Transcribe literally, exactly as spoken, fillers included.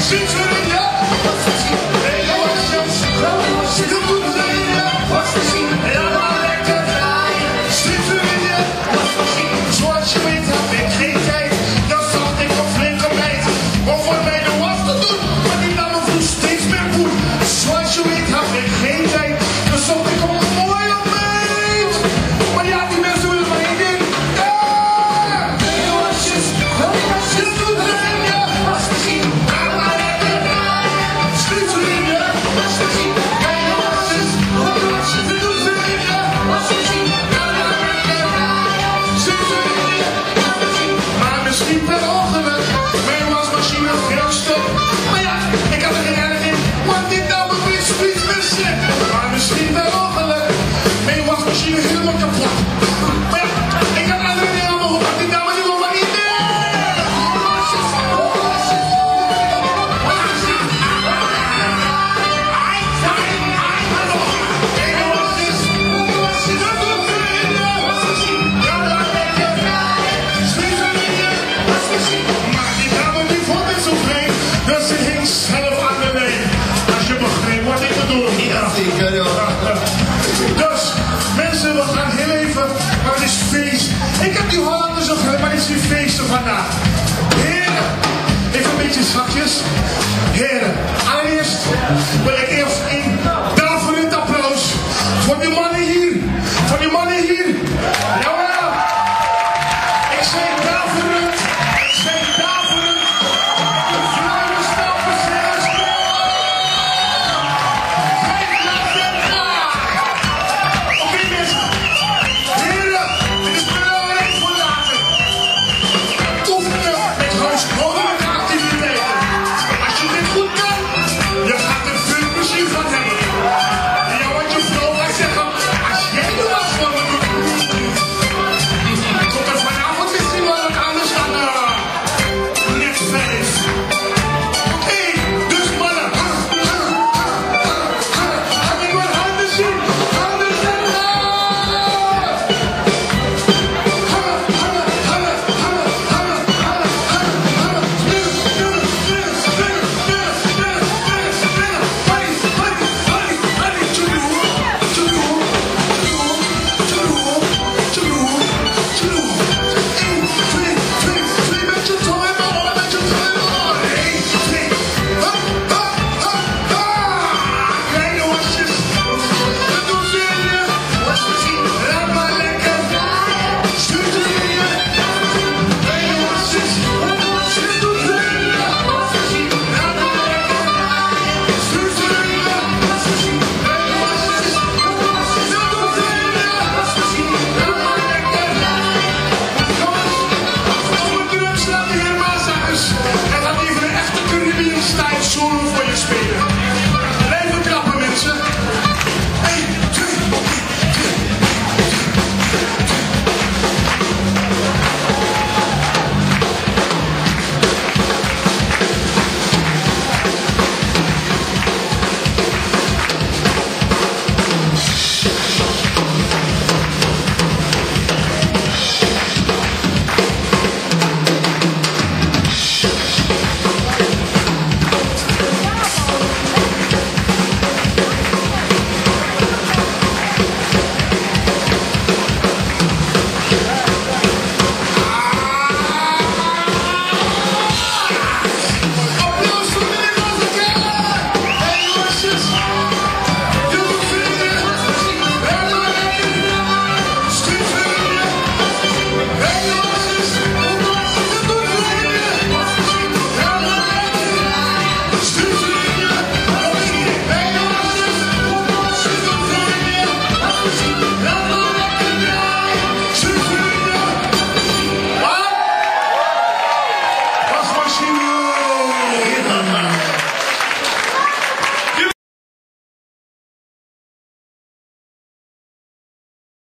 Vandaag. Heren, even een beetje zachtjes. Heren, allereerst wil ik eerst een daverend applaus voor die mannen hier. Voor die mannen hier. Jawel. Ik zei daverend. Ik zei daverend. De vrouwen staan voor zelfs. Oké mensen. Heren, dit is belangrijk voor later. Met huishoudelijke activiteiten. Als je dit goed kan, je gaat er veel plezier van hebben. Ja, wat je vrouw gaat zeggen, als jij de was van me doet, komt er vanavond misschien wel wat anders dan uh, net vijf. Hé, hey, dus mannen. Laat ik maar handen zien. Handen zijn solo voor je spelen.